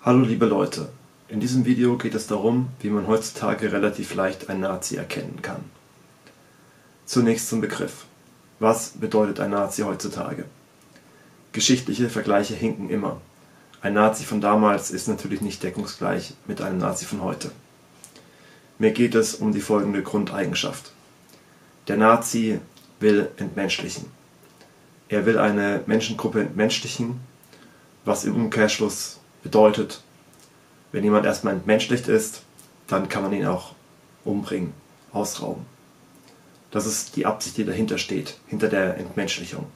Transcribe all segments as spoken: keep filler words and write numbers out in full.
Hallo liebe Leute, in diesem Video geht es darum, wie man heutzutage relativ leicht einen Nazi erkennen kann. Zunächst zum Begriff. Was bedeutet ein Nazi heutzutage? Geschichtliche Vergleiche hinken immer. Ein Nazi von damals ist natürlich nicht deckungsgleich mit einem Nazi von heute. Mir geht es um die folgende Grundeigenschaft. Der Nazi will entmenschlichen. Er will eine Menschengruppe entmenschlichen, was im Umkehrschluss bedeutet, wenn jemand erstmal entmenschlicht ist, dann kann man ihn auch umbringen, ausrauben. Das ist die Absicht, die dahinter steht, hinter der Entmenschlichung.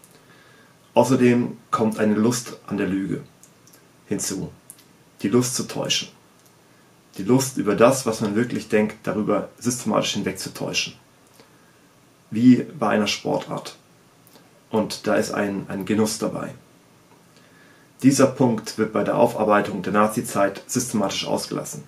Außerdem kommt eine Lust an der Lüge hinzu, die Lust zu täuschen. Die Lust über das, was man wirklich denkt, darüber systematisch hinwegzutäuschen. Wie bei einer Sportart. Und da ist ein, ein Genuss dabei. Dieser Punkt wird bei der Aufarbeitung der Nazizeit systematisch ausgelassen.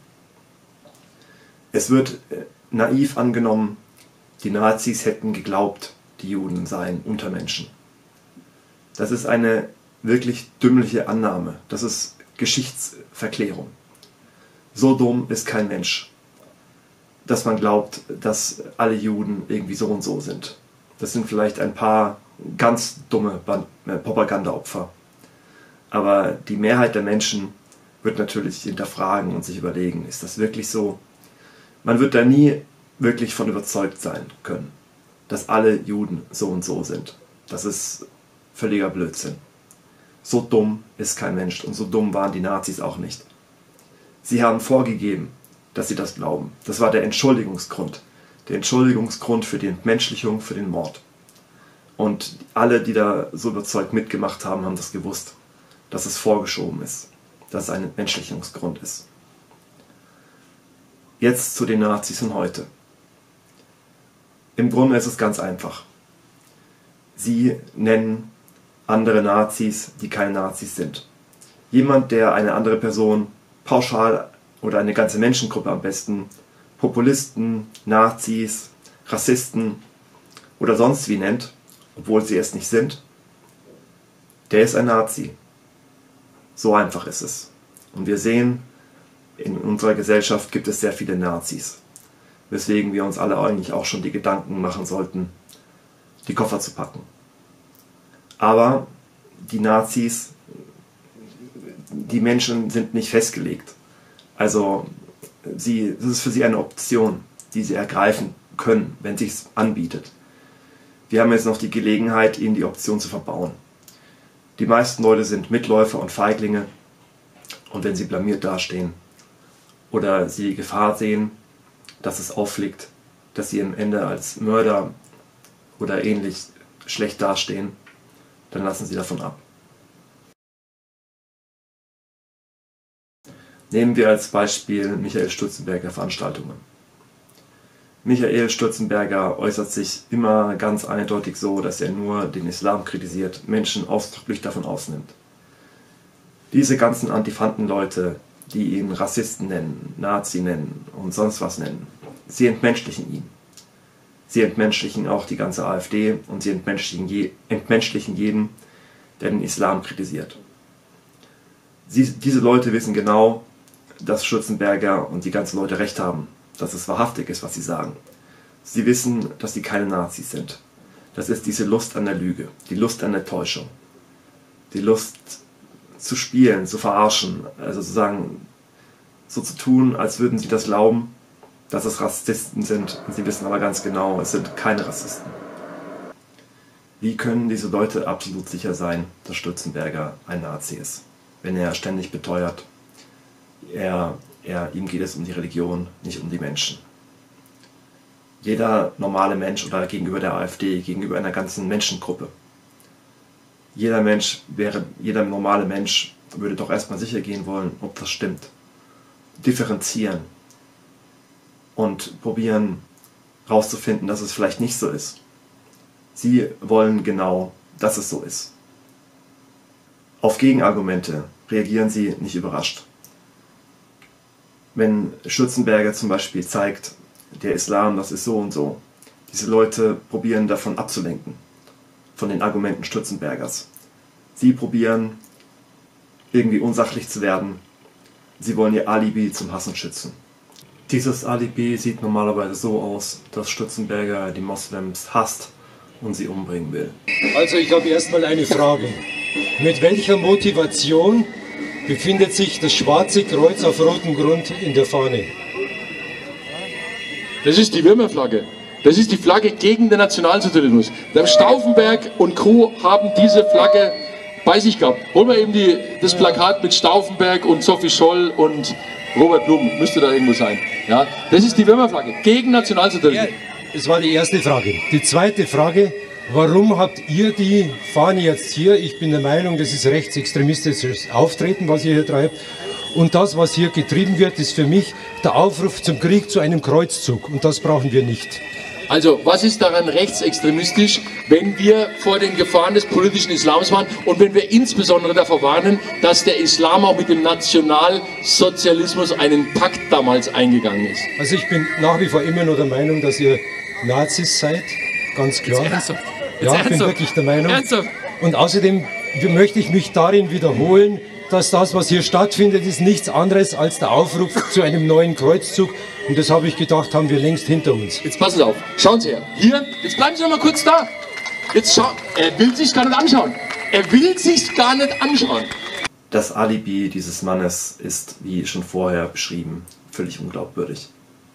Es wird naiv angenommen, die Nazis hätten geglaubt, die Juden seien Untermenschen. Das ist eine wirklich dümmliche Annahme, das ist Geschichtsverklärung. So dumm ist kein Mensch, dass man glaubt, dass alle Juden irgendwie so und so sind. Das sind vielleicht ein paar ganz dumme Propagandaopfer. Aber die Mehrheit der Menschen wird natürlich hinterfragen und sich überlegen, ist das wirklich so? Man wird da nie wirklich von überzeugt sein können, dass alle Juden so und so sind. Das ist völliger Blödsinn. So dumm ist kein Mensch und so dumm waren die Nazis auch nicht. Sie haben vorgegeben, dass sie das glauben. Das war der Entschuldigungsgrund. Der Entschuldigungsgrund für die Entmenschlichung, für den Mord. Und alle, die da so überzeugt mitgemacht haben, haben das gewusst, dass es vorgeschoben ist, dass es ein Entmenschlichungsgrund ist. Jetzt zu den Nazis von heute. Im Grunde ist es ganz einfach. Sie nennen andere Nazis, die keine Nazis sind. Jemand, der eine andere Person pauschal oder eine ganze Menschengruppe am besten Populisten, Nazis, Rassisten oder sonst wie nennt, obwohl sie es nicht sind, der ist ein Nazi. So einfach ist es. Und wir sehen, in unserer Gesellschaft gibt es sehr viele Nazis. Weswegen wir uns alle eigentlich auch schon die Gedanken machen sollten, die Koffer zu packen. Aber die Nazis, die Menschen sind nicht festgelegt. Also sie, das ist für sie eine Option, die sie ergreifen können, wenn es sich anbietet. Wir haben jetzt noch die Gelegenheit, ihnen die Option zu verbauen. Die meisten Leute sind Mitläufer und Feiglinge und wenn sie blamiert dastehen oder sie die Gefahr sehen, dass es auffliegt, dass sie am Ende als Mörder oder ähnlich schlecht dastehen, dann lassen sie davon ab. Nehmen wir als Beispiel Michael Stürzenberger Veranstaltungen. Michael Stürzenberger äußert sich immer ganz eindeutig so, dass er nur den Islam kritisiert, Menschen ausdrücklich davon ausnimmt. Diese ganzen Antifanten-Leute, die ihn Rassisten nennen, Nazi nennen und sonst was nennen, sie entmenschlichen ihn. Sie entmenschlichen auch die ganze AfD und sie entmenschlichen, je, entmenschlichen jeden, der den Islam kritisiert. Sie, diese Leute wissen genau, dass Stürzenberger und die ganzen Leute recht haben, dass es wahrhaftig ist, was sie sagen. Sie wissen, dass sie keine Nazis sind. Das ist diese Lust an der Lüge, die Lust an der Täuschung. Die Lust zu spielen, zu verarschen, also sozusagen so zu tun, als würden sie das glauben, dass es Rassisten sind, und sie wissen aber ganz genau, es sind keine Rassisten. Wie können diese Leute absolut sicher sein, dass Stürzenberger ein Nazi ist, wenn er ständig beteuert, er Er, ihm geht es um die Religion, nicht um die Menschen. Jeder normale Mensch oder gegenüber der AfD, gegenüber einer ganzen Menschengruppe. Jeder Mensch wäre, jeder normale Mensch würde doch erstmal sicher gehen wollen, ob das stimmt. Differenzieren und probieren herauszufinden, dass es vielleicht nicht so ist. Sie wollen genau, dass es so ist. Auf Gegenargumente reagieren sie nicht überrascht. Wenn Stürzenberger zum Beispiel zeigt, der Islam, das ist so und so, diese Leute probieren davon abzulenken, von den Argumenten Stürzenbergers. Sie probieren irgendwie unsachlich zu werden Sie wollen ihr Alibi zum Hassen schützen. Dieses Alibi sieht normalerweise so aus, dass Stützenberger die Moslems hasst und sie umbringen will. Also ich habe erstmal eine Frage. Mit welcher Motivation befindet sich das Schwarze Kreuz auf rotem Grund in der Fahne? Das ist die Würmerflagge. Das ist die Flagge gegen den Nationalsozialismus. Der Stauffenberg und Co. haben diese Flagge bei sich gehabt. Holen wir eben die, das Plakat mit Stauffenberg und Sophie Scholl und Robert Blum. Müsste da irgendwo sein. Ja, das ist die Würmerflagge gegen Nationalsozialismus. Ja, das war die erste Frage. Die zweite Frage: Warum habt ihr die Fahne jetzt hier? Ich bin der Meinung, das ist rechtsextremistisches Auftreten, was ihr hier treibt. Und das, was hier getrieben wird, ist für mich der Aufruf zum Krieg, zu einem Kreuzzug. Und das brauchen wir nicht. Also, was ist daran rechtsextremistisch, wenn wir vor den Gefahren des politischen Islams warnen und wenn wir insbesondere davor warnen, dass der Islam auch mit dem Nationalsozialismus einen Pakt damals eingegangen ist? Also ich bin nach wie vor immer nur der Meinung, dass ihr Nazis seid, ganz klar. Jetzt ernsthaft? Jetzt ja, ich bin ernsthaft? wirklich der Meinung. Ernsthaft? Und außerdem möchte ich mich darin wiederholen, dass das, was hier stattfindet, ist nichts anderes als der Aufruf zu einem neuen Kreuzzug. Und das habe ich gedacht, haben wir längst hinter uns. Jetzt passen Sie auf, schauen Sie her. Hier, jetzt bleiben Sie noch mal kurz da. Jetzt schau, er will sich gar nicht anschauen. Er will sich gar nicht anschauen. Das Alibi dieses Mannes ist, wie schon vorher beschrieben, völlig unglaubwürdig.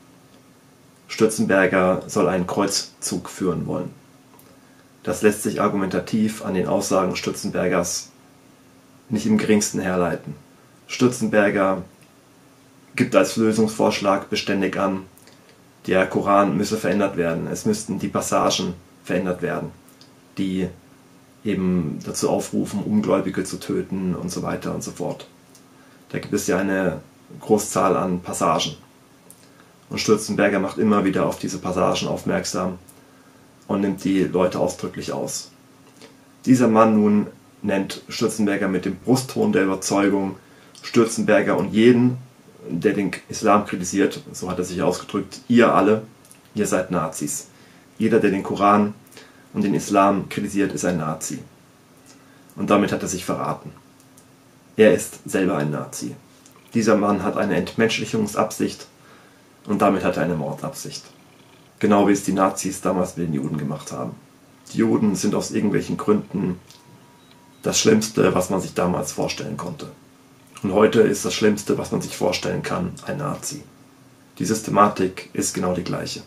Stützenberger soll einen Kreuzzug führen wollen. Das lässt sich argumentativ an den Aussagen Stützenbergers nicht im geringsten herleiten. Stützenberger gibt als Lösungsvorschlag beständig an, der Koran müsse verändert werden. Es müssten die Passagen verändert werden, die eben dazu aufrufen, Ungläubige zu töten und so weiter und so fort. Da gibt es ja eine Großzahl an Passagen. Und Stützenberger macht immer wieder auf diese Passagen aufmerksam und nimmt die Leute ausdrücklich aus. Dieser Mann nun nennt Stützenberger mit dem Brustton der Überzeugung Stützenberger und jeden, der den Islam kritisiert, so hat er sich ausgedrückt, ihr alle, ihr seid Nazis. Jeder, der den Koran und den Islam kritisiert, ist ein Nazi. Und damit hat er sich verraten. Er ist selber ein Nazi. Dieser Mann hat eine Entmenschlichungsabsicht und damit hat er eine Mordabsicht. Genau wie es die Nazis damals mit den Juden gemacht haben. Die Juden sind aus irgendwelchen Gründen das Schlimmste, was man sich damals vorstellen konnte. Und heute ist das Schlimmste, was man sich vorstellen kann, ein Nazi. Die Systematik ist genau die gleiche.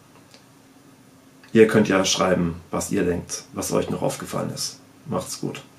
Ihr könnt ja schreiben, was ihr denkt, was euch noch aufgefallen ist. Macht's gut.